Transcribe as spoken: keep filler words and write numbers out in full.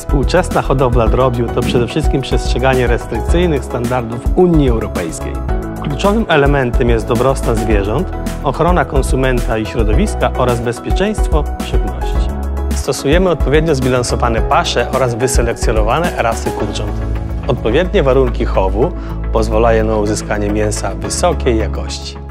Współczesna hodowla drobiu to przede wszystkim przestrzeganie restrykcyjnych standardów Unii Europejskiej. Kluczowym elementem jest dobrostan zwierząt, ochrona konsumenta i środowiska oraz bezpieczeństwo żywności. Stosujemy odpowiednio zbilansowane pasze oraz wyselekcjonowane rasy kurcząt. Odpowiednie warunki chowu pozwalają na uzyskanie mięsa wysokiej jakości.